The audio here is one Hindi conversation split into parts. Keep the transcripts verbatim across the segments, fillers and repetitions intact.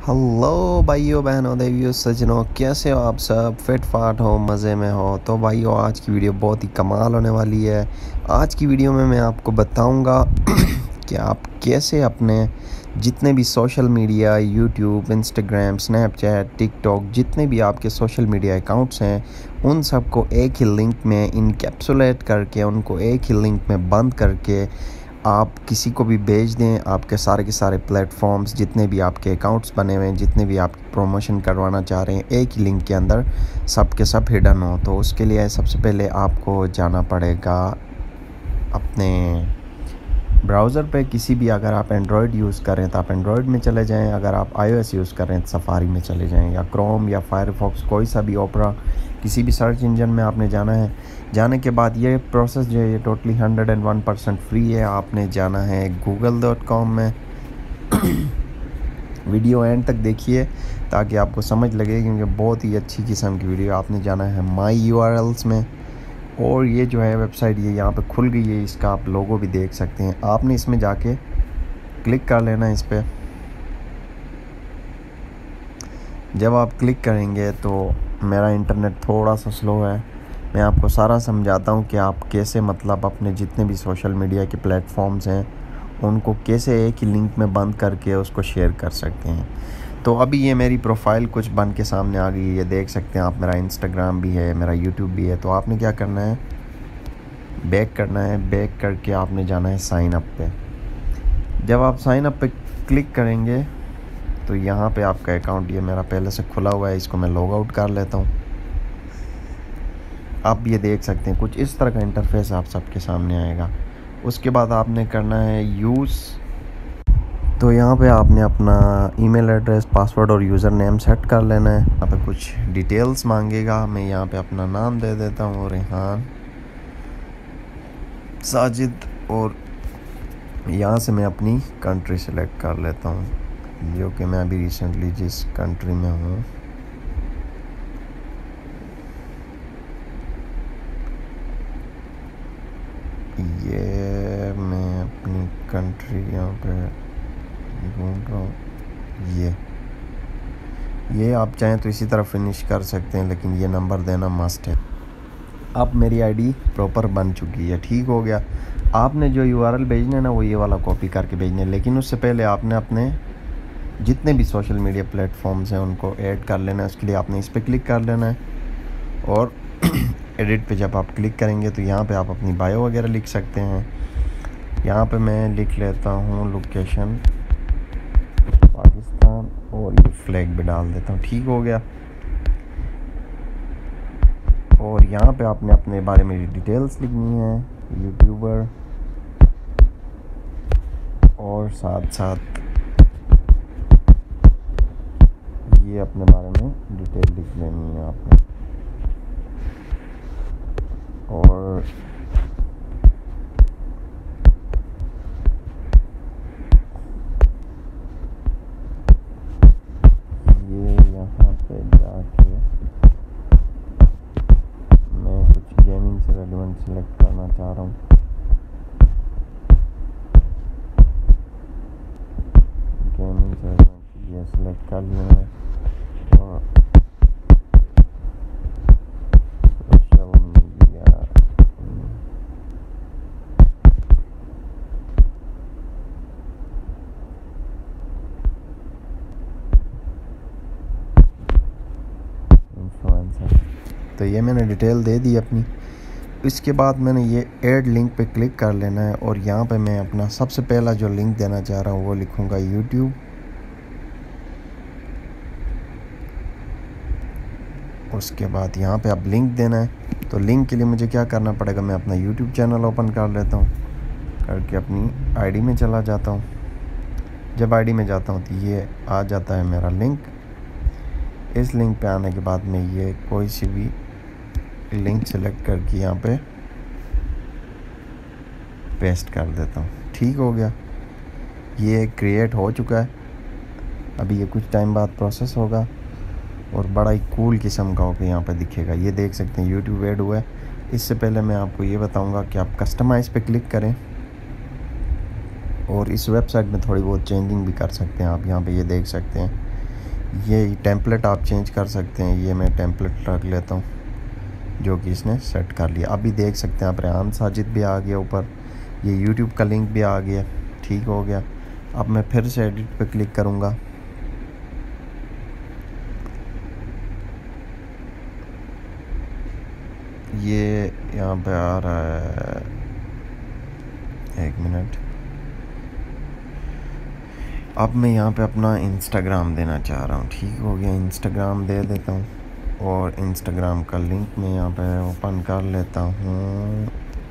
हेलो भाइयों बहनों देवियों सज्जनों, कैसे हो आप सब? फिट फाट हो, मज़े में हो? तो भाइयों, आज की वीडियो बहुत ही कमाल होने वाली है। आज की वीडियो में मैं आपको बताऊंगा कि आप कैसे अपने जितने भी social media, YouTube, Instagram, Snapchat, TikTok, जितने भी आपके सोशल मीडिया अकाउंट्स हैं, उन सबको एक ही लिंक में इनकैप्सुलेट करके, उनको एक ही लिंक में बंद करके आप किसी को भी भेज दें। आपके सारे के सारे प्लेटफॉर्म्स, जितने भी आपके अकाउंट्स बने हुए हैं, जितने भी आप प्रमोशन करवाना चाह रहे हैं, एक ही लिंक के अंदर सब के सब हिडन हो। तो उसके लिए सबसे पहले आपको जाना पड़ेगा अपने ब्राउज़र पे। किसी भी, अगर आप एंड्रॉयड यूज़ कर रहे हैं तो आप एंड्रॉयड में चले जाएं, अगर आप आईओएस यूज़ कर रहे हैं तो सफारी में चले जाएं, या क्रोम या फायरफॉक्स, कोई सा भी, ओपरा, किसी भी सर्च इंजन में आपने जाना है। जाने के बाद ये प्रोसेस जो है ये totally hundred and one percent free है। आपने जाना है गूगल डॉट कॉम में। वीडियो एंड तक देखिए ताकि आपको समझ लगे, क्योंकि बहुत ही अच्छी किस्म की वीडियो। आपने जाना है माई यूआरएल्स में, और ये जो है वेबसाइट ये यहाँ पे खुल गई है। इसका आप लोगो भी देख सकते हैं। आपने इसमें जाके क्लिक कर लेना इस पर। जब आप क्लिक करेंगे तो मेरा इंटरनेट थोड़ा सा स्लो है, मैं आपको सारा समझाता हूँ कि आप कैसे, मतलब अपने जितने भी सोशल मीडिया के प्लेटफॉर्म्स हैं उनको कैसे एक ही लिंक में बंद करके उसको शेयर कर सकते हैं। तो अभी ये मेरी प्रोफाइल कुछ बन के सामने आ गई है, ये देख सकते हैं आप। मेरा इंस्टाग्राम भी है, मेरा यूट्यूब भी है। तो आपने क्या करना है, बैक करना है। बैक करके आपने जाना है साइन अप पे। जब आप साइन अप पे क्लिक करेंगे तो यहाँ पे आपका अकाउंट, ये मेरा पहले से खुला हुआ है, इसको मैं लॉग आउट कर लेता हूँ। आप ये देख सकते हैं कुछ इस तरह का इंटरफेस आप सबके सामने आएगा। उसके बाद आपने करना है यूज़। तो यहाँ पे आपने अपना ईमेल एड्रेस, पासवर्ड और यूज़र नेम सेट कर लेना है। यहाँ पे कुछ डिटेल्स मांगेगा। मैं यहाँ पे अपना नाम दे देता हूँ, रेहान साजिद, और यहाँ से मैं अपनी कंट्री सेलेक्ट कर लेता हूँ, जो कि मैं अभी रिसेंटली जिस कंट्री में हूँ। ये मैं अपनी कंट्री यहाँ पे ढूंढ रहा हूँ। ये ये आप चाहें तो इसी तरह फिनिश कर सकते हैं, लेकिन ये नंबर देना मस्ट है। अब मेरी आईडी प्रॉपर बन चुकी है, ठीक हो गया। आपने जो यूआरएल भेजना है ना, वो ये वाला कॉपी करके भेजना है, लेकिन उससे पहले आपने अपने जितने भी सोशल मीडिया प्लेटफॉर्म्स हैं उनको ऐड कर लेना है। उसके लिए आपने इस पर क्लिक कर लेना है, और एडिट पे जब आप क्लिक करेंगे तो यहाँ पे आप अपनी बायो वगैरह लिख सकते हैं। यहाँ पे मैं लिख लेता हूँ लोकेशन पाकिस्तान, और ये फ्लैग भी डाल देता हूँ, ठीक हो गया। और यहाँ पे आपने अपने बारे में डिटेल्स लिखनी है, यूट्यूबर, और साथ साथ ये अपने बारे में डिटेल लिख लेनी है आपने। और ये यहाँ पे जाके मैं कुछ गेमिंग से रेलेवेंट सिलेक्ट करना चाह रहा हूँ। गेमिंग से रेलेवेंट ये सिलेक्ट कर लिया है। और सोशल मीडिया, इन्फ्लुएंसर, तो ये मैंने डिटेल दे दी अपनी। इसके बाद मैंने ये ऐड लिंक पे क्लिक कर लेना है, और यहाँ पे मैं अपना सबसे पहला जो लिंक देना चाह रहा हूँ वो लिखूँगा यूट्यूब। उसके बाद यहाँ पे आप लिंक देना है। तो लिंक के लिए मुझे क्या करना पड़ेगा, मैं अपना यूट्यूब चैनल ओपन कर लेता हूँ, करके अपनी आईडी में चला जाता हूँ। जब आईडी में जाता हूँ तो ये आ जाता है मेरा लिंक। इस लिंक पे आने के बाद मैं ये कोई सी भी लिंक सेलेक्ट करके यहाँ पे पेस्ट कर देता हूँ, ठीक हो गया। ये क्रिएट हो चुका है। अभी ये कुछ टाइम बाद प्रोसेस होगा, और बड़ा ही कूल किस्म का होकर यहाँ पे दिखेगा। ये देख सकते हैं यूट्यूब ऐड हुआ है। इससे पहले मैं आपको ये बताऊंगा कि आप कस्टमाइज़ पे क्लिक करें, और इस वेबसाइट में थोड़ी बहुत चेंजिंग भी कर सकते हैं आप। यहाँ पे ये देख सकते हैं ये टेम्पलेट आप चेंज कर सकते हैं। ये मैं टेम्पलेट रख लेता हूँ जो कि इसने सेट कर लिया। अभी देख सकते हैं आप, रेहान साजिद भी आ गया ऊपर, ये यूट्यूब का लिंक भी आ गया, ठीक हो गया। अब मैं फिर से एडिट पे क्लिक करूँगा। ये यहाँ पे आ रहा है, एक मिनट। अब मैं यहाँ पे अपना इंस्टाग्राम देना चाह रहा हूँ, ठीक हो गया। इंस्टाग्राम दे देता हूँ और इंस्टाग्राम का लिंक मैं यहाँ पे ओपन कर लेता हूँ।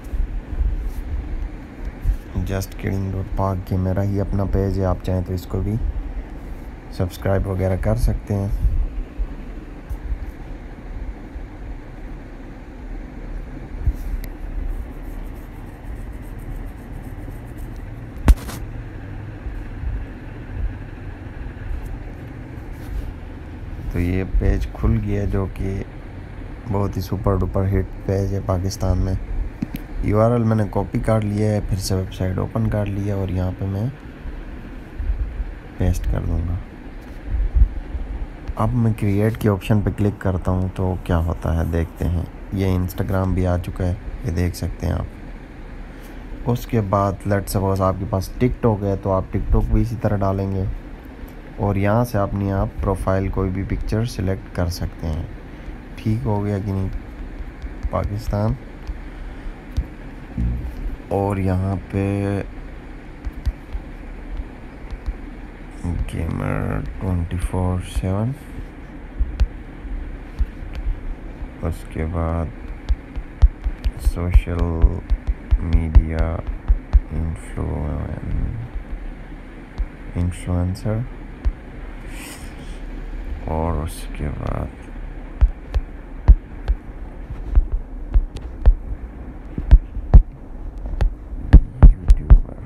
जस्ट किडिंग डॉट पाक, ये मेरा ही अपना पेज है, आप चाहें तो इसको भी सब्सक्राइब वगैरह कर सकते हैं। तो ये पेज खुल गया जो कि बहुत ही सुपर डुपर हिट पेज है पाकिस्तान में। यूआरएल मैंने कॉपी कर लिया है, फिर से वेबसाइट ओपन कर लिया और यहाँ पे मैं पेस्ट कर दूँगा। अब मैं क्रिएट के ऑप्शन पे क्लिक करता हूँ तो क्या होता है देखते हैं। ये इंस्टाग्राम भी आ चुका है, ये देख सकते हैं आप। उसके बाद लेट्स सपोज आपके पास टिकटॉक है तो आप टिकटॉक भी इसी तरह डालेंगे और यहाँ से अपनी आप प्रोफाइल कोई भी पिक्चर सिलेक्ट कर सकते हैं। ठीक हो गया कि नहीं पाकिस्तान। और यहाँ पे गेमर ट्वेंटी फोर सेवन, उसके बाद सोशल मीडिया इन्फ्लुएंसर और उसके बाद यूट्यूबर।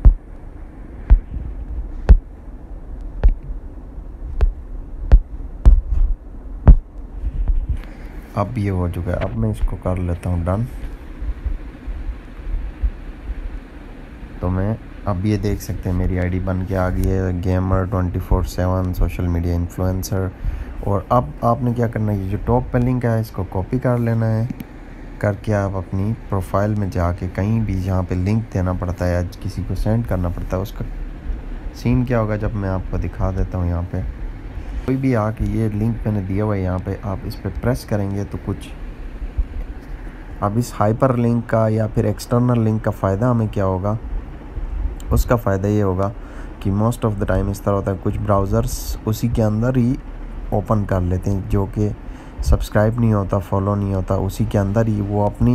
अब ये हो चुका है। अब मैं इसको कर लेता हूँ डन। तो मैं अब ये देख सकते हैं मेरी आईडी बन के आ गई है, gamer twenty four seven social media influencer. और अब आपने क्या करना है, ये जो टॉप पे लिंक है इसको कॉपी कर लेना है, करके आप अपनी प्रोफाइल में जाके कहीं भी जहाँ पे लिंक देना पड़ता है या किसी को सेंड करना पड़ता है उसका सीन क्या होगा जब मैं आपको दिखा देता हूँ। यहाँ पे कोई भी आके ये लिंक मैंने दिया हुआ है, यहाँ पे आप इस पर प्रेस करेंगे तो कुछ अब इस हाइपर लिंक का या फिर एक्सटर्नल लिंक का फ़ायदा हमें क्या होगा, उसका फ़ायदा ये होगा कि मोस्ट ऑफ़ द टाइम इस तरह होता है कुछ ब्राउज़र्स उसी के अंदर ही ओपन कर लेते हैं, जो कि सब्सक्राइब नहीं होता, फॉलो नहीं होता, उसी के अंदर ही वो अपनी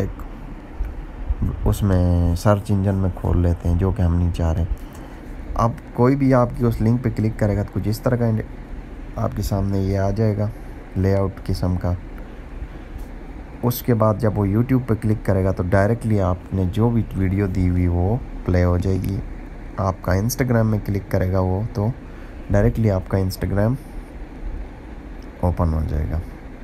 एक उसमें सर्च इंजन में खोल लेते हैं, जो कि हम नहीं चाह रहे। अब कोई भी आपकी उस लिंक पे क्लिक करेगा तो कुछ इस तरह का आपके सामने ये आ जाएगा लेआउट किस्म का। उसके बाद जब वो यूट्यूब पे क्लिक करेगा तो डायरेक्टली आपने जो भी वीडियो दी हुई वो प्ले हो जाएगी। आपका इंस्टाग्राम में क्लिक करेगा वो तो डायरेक्टली आपका इंस्टाग्राम ओपन हो जाएगा।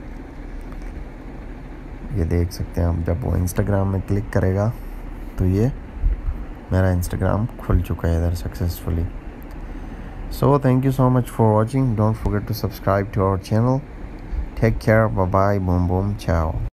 ये देख सकते हैं आप, जब वो इंस्टाग्राम में क्लिक करेगा तो ये मेरा इंस्टाग्राम खुल चुका है इधर successfully. So thank you so much for watching, don't forget to subscribe to our channel. Take care, bye bye, boom boom, चाओ।